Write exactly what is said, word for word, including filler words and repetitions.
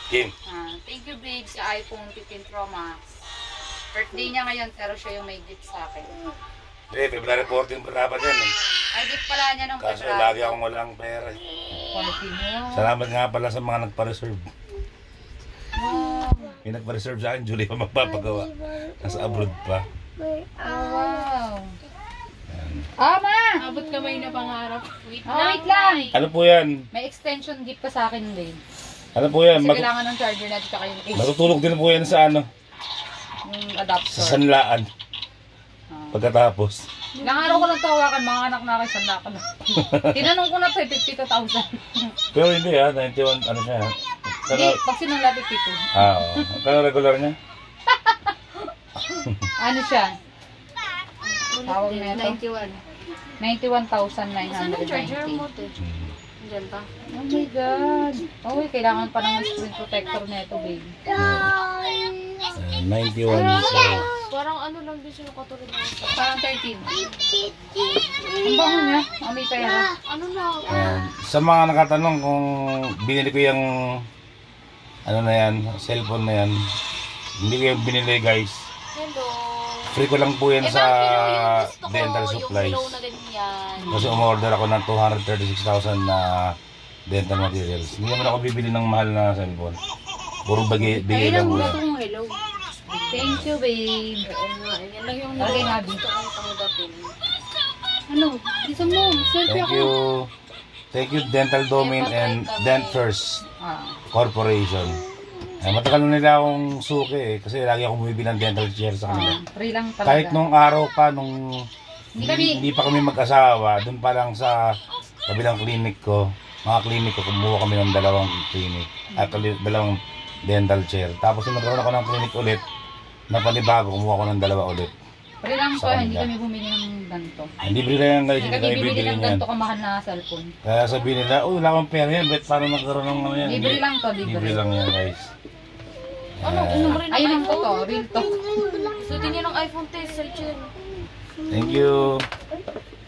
Kim. Ah, thank you, babe, sa iPhone fifteen Pro Max. Birthday niya ngayon, pero siya yung may gift sa akin. Eh, February fourteen pa dapat yan eh. Ay, gift pala niya nung Kaso February. lagi akong walang pera eh. Quality mo. Salamat nga pala sa mga nagpa-reserve. Wow. May nagpa-reserve sa akin, Julie pa magpapagawa. Nasa abroad pa. Oh, wow. Ah, ma! Abot kamay na pangarap. Wait Oh, wait lang. Ano po yan? May extension gift pa sa akin, babe. Ano po yan? Kasi Mag kailangan ng charger natin tsaka yung case. matutulog din po yan sa ano? Yung adapter. Sa sanlaan. Ah. Pagkatapos. Ilang araw ko lang tawakan, mga anak na kayo, sanda ka na. Tinanong ko na to, fifty-two thousand. Pero hindi ha, ninety-one, ano siya ha? Hindi, pag sinula fifty-two. Ah, oo. Kaya regular niya? Ano siya? Tawag na ito. ninety-one. ninety-one thousand nine Saan hundred ang charger ninety. mo, te? Diyan pa. Oh my God. Oh, kailangan pa ng screen protector na ito, babe. Uh, ninety-one. So, Parang ano lang din siya nakatulog na. Parang thirteen. Ang bango niya. Oh, may pera. Ano na? uh, sa mga nakatanong kung binili ko yung ano na yan, cellphone na yan, hindi ko yung binili guys. Hello. Free ko lang po yan Eh, sa bakit yung gusto ko, dental yung supplies. hello na ganyan. Kasi umorder ako ng two hundred thirty-six thousand na dental materials. Hindi naman ako bibili ng mahal na cellphone. Puro bigay, bigay lang po yan. mong hello. Thank you, babe. Oo nga, yan lang yung Okay, Habi. gusto kong tanggapin. Ano? Gusto mo? Selfie Thank ako. you. Thank you Dental Domain and Dent First Ah. Corporation. Eh, matagal na nila akong suki eh. Kasi lagi akong bumibili ng dental chair sa kanila. Ah, free lang talaga. Kahit nung araw pa, nung Hindi hindi, kami- hindi pa kami mag-asawa, dun pa lang sa kabilang clinic ko, mga clinic ko, kumuha kami ng dalawang clinic, at dalawang dental chair. Tapos nung nagkaroon ako ng clinic ulit, na panibago, kumuha ko ng dalawa ulit. Free lang to, Sa hindi kanila. kami bumili ng ganito. Hindi bili lang guys, Hindi hindi kami kami bibili bibili ng niyan. ganito kamahal na cellphone. Kaya sabihin nila, uy, wala akong pera yan, bet paano nagkaroon ng ano yan? Libre lang to, libre. Libre lang yan guys. Ano? Eh, Inom rin ng Ayun ang iPhone? totoo, real talk. Gusto din niya ng iPhone test, search yun. Thank you.